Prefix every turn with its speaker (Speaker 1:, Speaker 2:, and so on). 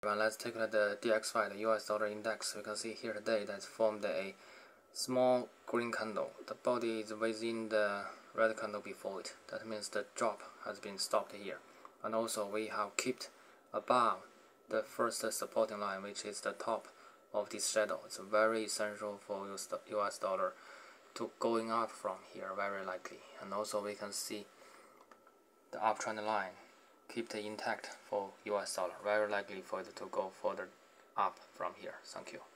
Speaker 1: Let's take a look at the DXY, the US dollar index. We can see here today that formed a small green candle. The body is within the red candle before it. That means the drop has been stopped here. And also we have kept above the first supporting line, which is the top of this shadow. It's very essential for US dollar to going up from here, very likely. And also we can see the uptrend line keep it intact for US dollar, very likely for it to go further up from here. Thank you.